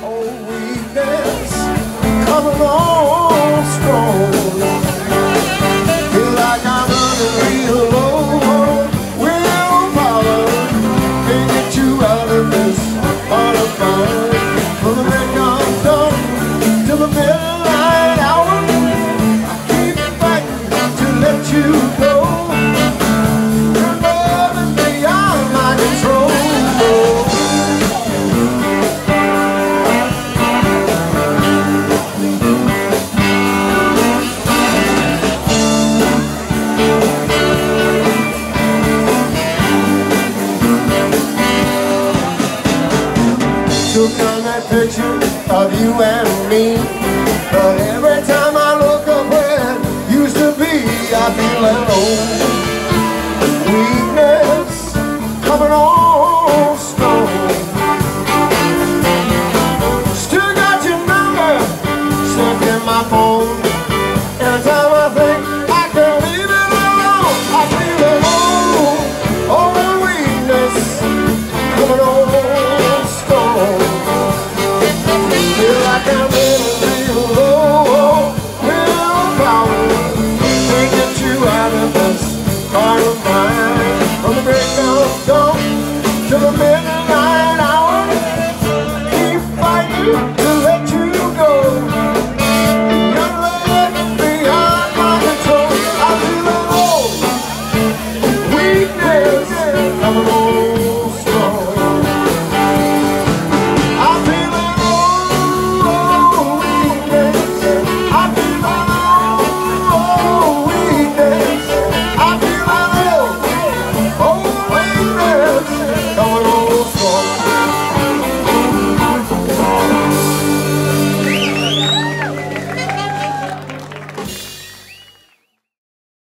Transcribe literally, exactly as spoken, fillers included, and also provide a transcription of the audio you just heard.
old weakness coming on strong. Feel like I'm running real low. Willpower can't get you out of this heart of mine. From the break of dawn to the midnight hour, I keep fighting to let you go. Your love is beyond my control. Took on that picture of you and me, but every time I look up where it used to be, I feel alone.